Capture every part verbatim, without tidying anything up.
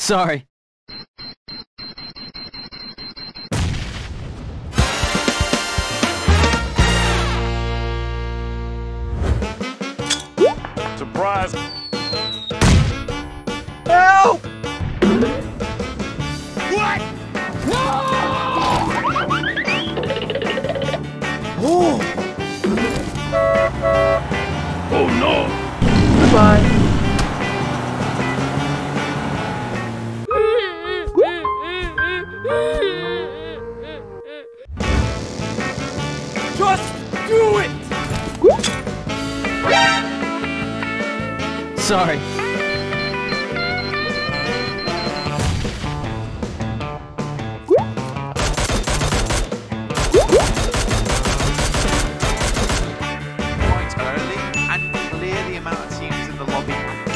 Sorry. Surprise! Help! What? No! Oh! Oh no! Goodbye. Just do it! Sorry. Quite early and clear the amount of teams in the lobby.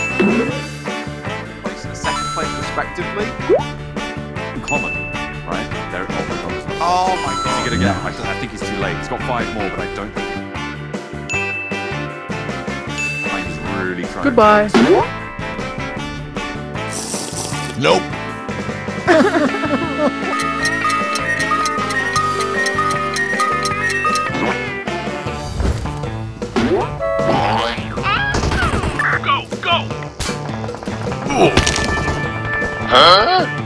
Place and second place respectively. Common, right? They're all the numbers. Oh my Is god. he gonna get? I, I think he's too late. He's got five more, but I don't think. He's really trying. Goodbye. Nope. Go, go! Huh?